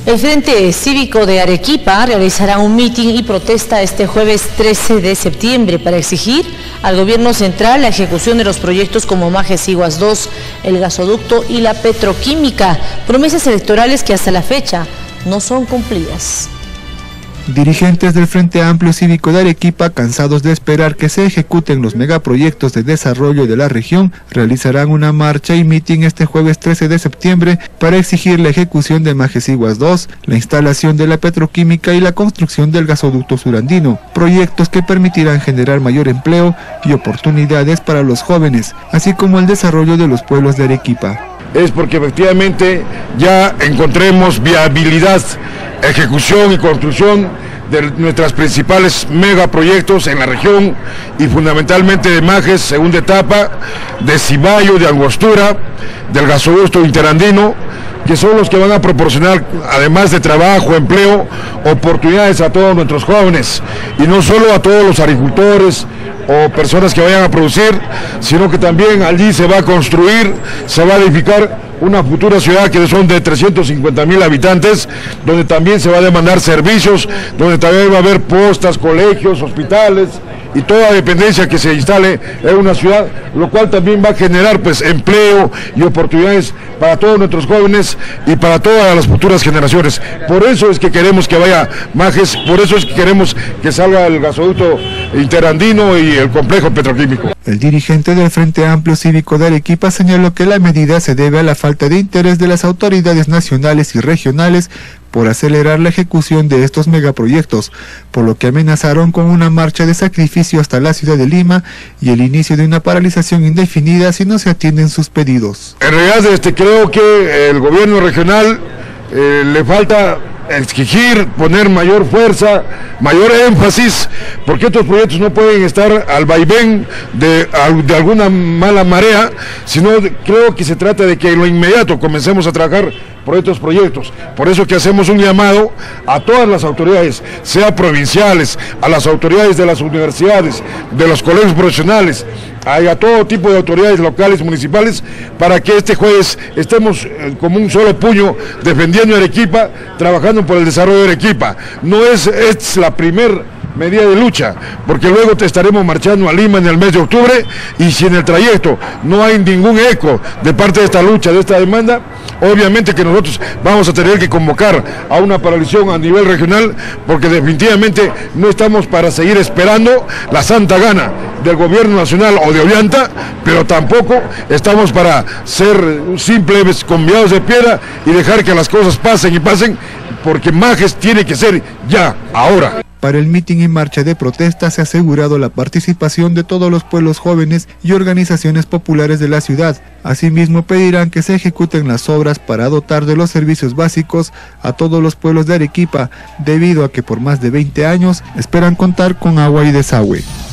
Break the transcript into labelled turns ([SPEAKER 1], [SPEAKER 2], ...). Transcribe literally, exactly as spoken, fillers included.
[SPEAKER 1] El Frente Cívico de Arequipa realizará un mitin y protesta este jueves trece de septiembre para exigir al gobierno central la ejecución de los proyectos como Majes Iguas dos, el gasoducto y la petroquímica, promesas electorales que hasta la fecha no son cumplidas.
[SPEAKER 2] Dirigentes del Frente Amplio Cívico de Arequipa, cansados de esperar que se ejecuten los megaproyectos de desarrollo de la región, realizarán una marcha y mitin este jueves trece de septiembre para exigir la ejecución de Majes Iguas dos, la instalación de la petroquímica y la construcción del gasoducto surandino, proyectos que permitirán generar mayor empleo y oportunidades para los jóvenes, así como el desarrollo de los pueblos de Arequipa.
[SPEAKER 3] Es porque efectivamente ya encontremos viabilidad, ejecución y construcción de nuestras principales megaproyectos en la región y fundamentalmente de Majes, segunda etapa, de Cibayo, de Angostura, del gasoducto interandino, que son los que van a proporcionar, además de trabajo, empleo, oportunidades a todos nuestros jóvenes, y no solo a todos los agricultores o personas que vayan a producir, sino que también allí se va a construir, se va a edificar una futura ciudad que son de trescientos cincuenta mil habitantes, donde también se va a demandar servicios, donde también va a haber postas, colegios, hospitales y toda dependencia que se instale en una ciudad, lo cual también va a generar pues empleo y oportunidades para todos nuestros jóvenes y para todas las futuras generaciones. Por eso es que queremos que vaya Majes, por eso es que queremos que salga el gasoducto interandino y el complejo petroquímico.
[SPEAKER 2] El dirigente del Frente Amplio Cívico de Arequipa señaló que la medida se debe a la falta de interés de las autoridades nacionales y regionales por acelerar la ejecución de estos megaproyectos, por lo que amenazaron con una marcha de sacrificio hasta la ciudad de Lima y el inicio de una paralización indefinida si no se atienden sus pedidos.
[SPEAKER 3] En realidad este, creo que el gobierno regional eh, le falta exigir, poner mayor fuerza, mayor énfasis, porque estos proyectos no pueden estar al vaivén de, de alguna mala marea, sino de, creo que se trata de que en lo inmediato comencemos a trabajar por estos proyectos. Por eso que hacemos un llamado a todas las autoridades, sea provinciales, a las autoridades de las universidades, de los colegios profesionales, a, a todo tipo de autoridades locales, municipales, para que este jueves estemos eh, como un solo puño defendiendo a Arequipa, trabajando por el desarrollo de Arequipa. No es, es la primer medida de lucha, porque luego te estaremos marchando a Lima en el mes de octubre, y si en el trayecto no hay ningún eco de parte de esta lucha, de esta demanda, obviamente que nosotros vamos a tener que convocar a una paralización a nivel regional, porque definitivamente no estamos para seguir esperando la santa gana del gobierno nacional o de Ollanta, pero tampoco estamos para ser simples convidados de piedra y dejar que las cosas pasen y pasen, porque Majes tiene que ser ya, ahora.
[SPEAKER 2] Para el mitin y marcha de protesta se ha asegurado la participación de todos los pueblos jóvenes y organizaciones populares de la ciudad. Asimismo pedirán que se ejecuten las obras para dotar de los servicios básicos a todos los pueblos de Arequipa, debido a que por más de veinte años esperan contar con agua y desagüe.